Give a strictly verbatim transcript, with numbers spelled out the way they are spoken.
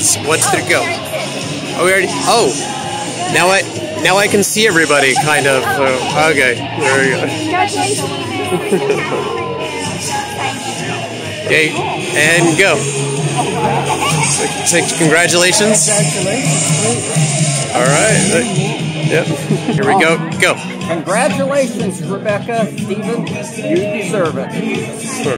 Congratulations. What did it go? Oh, we already. Oh, now I now I can see everybody, kind of. Uh, okay, there we go. Okay, and go. Say congratulations. All right. Yep. Here we go. Go. Congratulations, Rebecca, Stephen. You deserve it.